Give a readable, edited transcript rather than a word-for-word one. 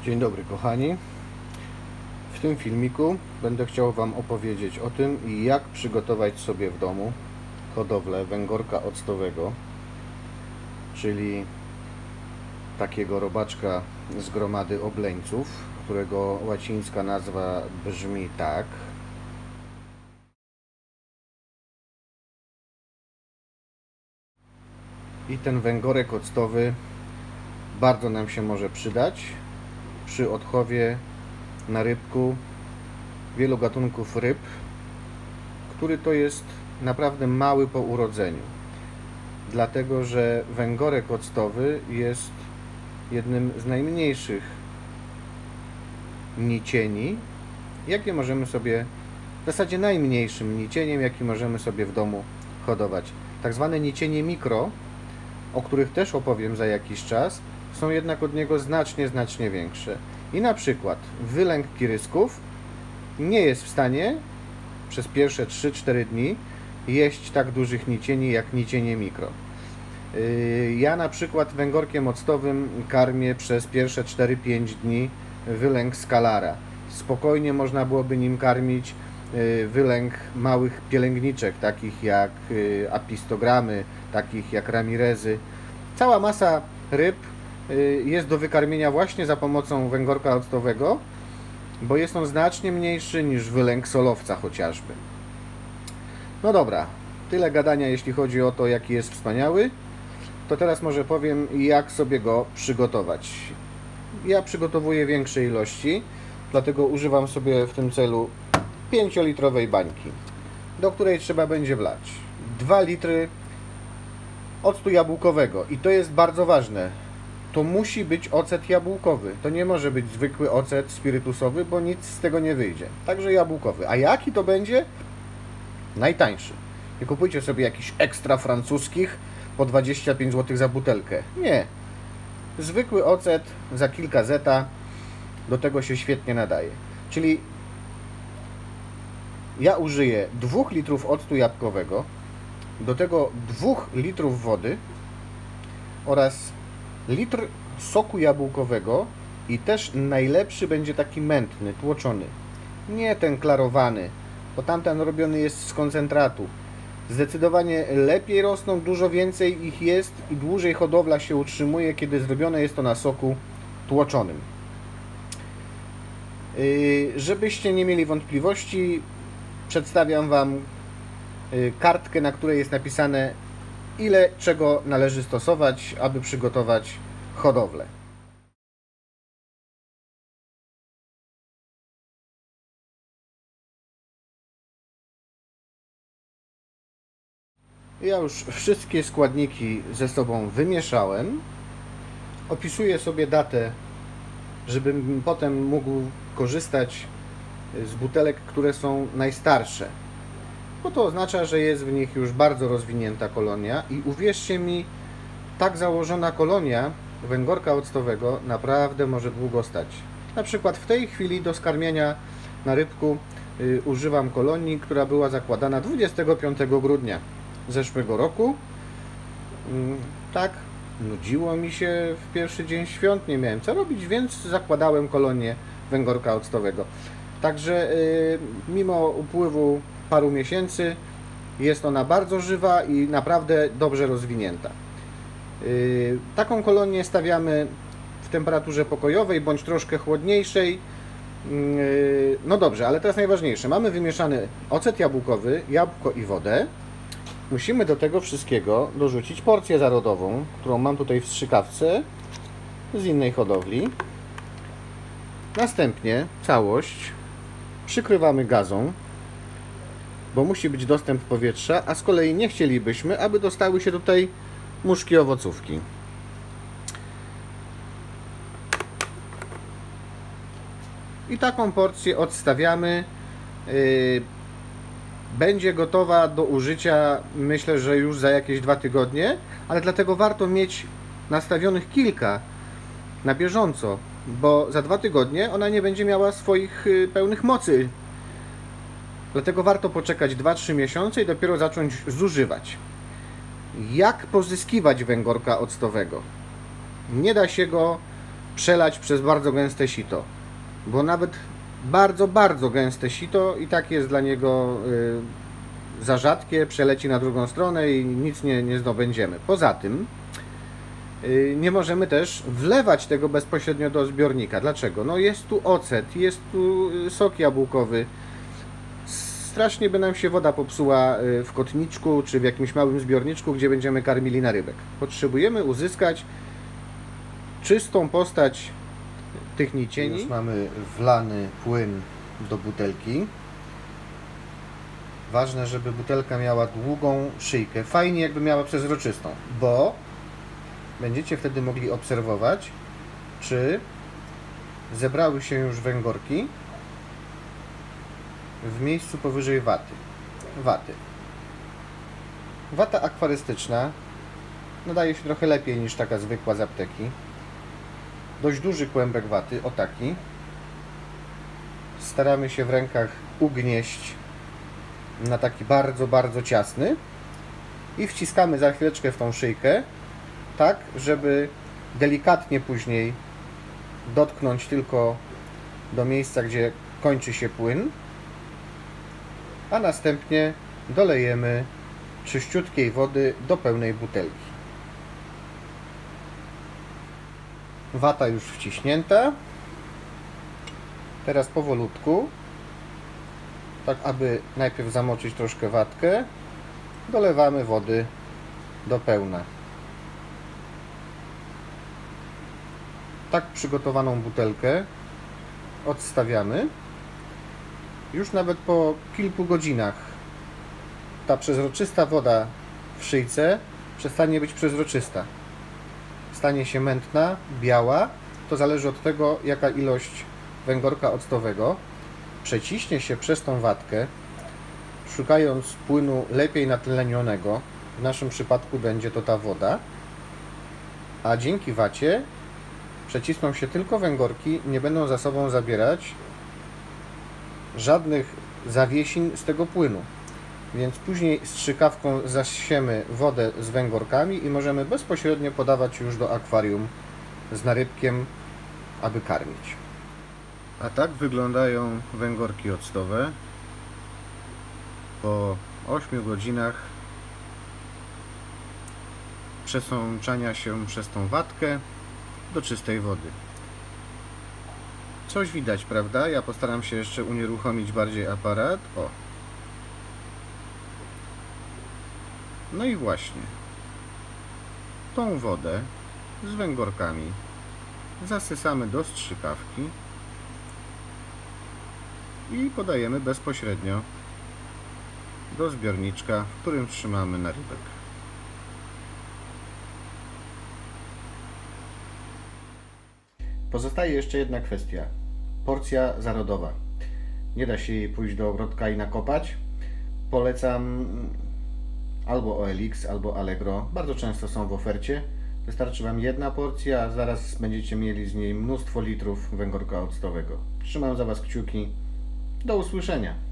Dzień dobry kochani. W tym filmiku będę chciał Wam opowiedzieć o tym, jak przygotować sobie w domu hodowlę węgorka octowego, czyli takiego robaczka z gromady obleńców, którego łacińska nazwa brzmi tak. I ten węgorek octowy bardzo nam się może przydać przy odchowie na rybku wielu gatunków ryb, który to jest naprawdę mały po urodzeniu, dlatego że węgorek octowy jest jednym z najmniejszych nicieni, jakie możemy sobie, w zasadzie najmniejszym nicieniem, jaki możemy sobie w domu hodować. Tak zwane nicienie mikro, o których też opowiem za jakiś czas, są jednak od niego znacznie większe. I na przykład wylęk kirysków nie jest w stanie przez pierwsze 3-4 dni jeść tak dużych nicieni jak nicienie mikro. Ja na przykład węgorkiem octowym karmię przez pierwsze 4-5 dni wylęk skalara. Spokojnie można byłoby nim karmić wylęk małych pielęgniczek, takich jak apistogramy, takich jak ramirezy. Cała masa ryb jest do wykarmienia właśnie za pomocą węgorka octowego, bo jest on znacznie mniejszy niż wylęk solowca chociażby. No dobra, tyle gadania jeśli chodzi o to, jaki jest wspaniały. To teraz może powiem, jak sobie go przygotować. Ja przygotowuję większe ilości, dlatego używam sobie w tym celu 5-litrowej bańki, do której trzeba będzie wlać 2 litry octu jabłkowego. I to jest bardzo ważne. To musi być ocet jabłkowy. To nie może być zwykły ocet spirytusowy, bo nic z tego nie wyjdzie. Także jabłkowy. A jaki to będzie? Najtańszy. Nie kupujcie sobie jakichś ekstra francuskich po 25 zł za butelkę. Nie. Zwykły ocet za kilka zeta do tego się świetnie nadaje. Czyli ja użyję 2 litrów octu jabłkowego, do tego 2 litrów wody oraz litr soku jabłkowego i też najlepszy będzie taki mętny, tłoczony. Nie ten klarowany, bo tamten robiony jest z koncentratu. Zdecydowanie lepiej rosną, dużo więcej ich jest i dłużej hodowla się utrzymuje, kiedy zrobione jest to na soku tłoczonym. Żebyście nie mieli wątpliwości, przedstawiam Wam kartkę, na której jest napisane, ile czego należy stosować, aby przygotować hodowlę. Ja już wszystkie składniki ze sobą wymieszałem. Opisuję sobie datę, żebym potem mógł korzystać z butelek, które są najstarsze. Bo to oznacza, że jest w nich już bardzo rozwinięta kolonia i uwierzcie mi, tak założona kolonia węgorka octowego naprawdę może długo stać. Na przykład w tej chwili do skarmiania na rybku używam kolonii, która była zakładana 25 grudnia zeszłego roku. Tak, nudziło mi się w pierwszy dzień świąt, nie miałem co robić, więc zakładałem kolonię węgorka octowego. Także mimo upływu paru miesięcy jest ona bardzo żywa i naprawdę dobrze rozwinięta. Taką kolonię stawiamy w temperaturze pokojowej bądź troszkę chłodniejszej. No dobrze, ale teraz najważniejsze. Mamy wymieszany ocet jabłkowy, jabłko i wodę. Musimy do tego wszystkiego dorzucić porcję zarodową, którą mam tutaj w strzykawce z innej hodowli. Następnie całość przykrywamy gazą, bo musi być dostęp powietrza, a z kolei nie chcielibyśmy, aby dostały się tutaj muszki owocówki. I taką porcję odstawiamy. Będzie gotowa do użycia, myślę, że już za jakieś 2 tygodnie, ale dlatego warto mieć nastawionych kilka na bieżąco, bo za 2 tygodnie ona nie będzie miała swoich pełnych mocy. Dlatego warto poczekać 2-3 miesiące i dopiero zacząć zużywać. Jak pozyskiwać węgorka octowego? Nie da się go przelać przez bardzo gęste sito, bo nawet bardzo, bardzo gęste sito i tak jest dla niego za rzadkie, przeleci na drugą stronę i nic nie zdobędziemy. Poza tym nie możemy też wlewać tego bezpośrednio do zbiornika. Dlaczego? No jest tu ocet, jest tu sok jabłkowy. Strasznie by nam się woda popsuła w kotniczku czy w jakimś małym zbiorniczku, gdzie będziemy karmili narybek. Potrzebujemy uzyskać czystą postać tych nicieni. Już mamy wlany płyn do butelki. Ważne, żeby butelka miała długą szyjkę. Fajnie jakby miała przezroczystą, bo będziecie wtedy mogli obserwować, czy zebrały się już węgorki w miejscu powyżej waty. Wata akwarystyczna nadaje się trochę lepiej niż taka zwykła z apteki. Dość duży kłębek waty, o taki. Staramy się w rękach ugnieść na taki bardzo, bardzo ciasny i wciskamy za chwileczkę w tą szyjkę, tak, żeby delikatnie później dotknąć tylko do miejsca, gdzie kończy się płyn, a następnie dolejemy czyściutkiej wody do pełnej butelki. Wata już wciśnięta. Teraz powolutku, tak aby najpierw zamoczyć troszkę watkę, dolewamy wody do pełna. Tak przygotowaną butelkę odstawiamy. Już nawet po kilku godzinach ta przezroczysta woda w szyjce przestanie być przezroczysta. Stanie się mętna, biała. To zależy od tego, jaka ilość węgorka octowego przeciśnie się przez tą watkę, szukając płynu lepiej natlenionego. W naszym przypadku będzie to ta woda, a dzięki wacie przecisną się tylko węgorki, nie będą za sobą zabierać żadnych zawiesin z tego płynu. Więc później strzykawką zasiemy wodę z węgorkami i możemy bezpośrednio podawać już do akwarium z narybkiem, aby karmić. A tak wyglądają węgorki octowe po 8 godzinach przesączania się przez tą watkę do czystej wody. Coś widać, prawda? Ja postaram się jeszcze unieruchomić bardziej aparat. O. No i właśnie tą wodę z węgorkami zasysamy do strzykawki i podajemy bezpośrednio do zbiorniczka, w którym trzymamy narybek. Pozostaje jeszcze jedna kwestia. Porcja zarodowa. Nie da się jej pójść do ogrodka i nakopać. Polecam albo OLX, albo Allegro. Bardzo często są w ofercie. Wystarczy Wam jedna porcja, a zaraz będziecie mieli z niej mnóstwo litrów węgorka octowego. Trzymam za Was kciuki. Do usłyszenia.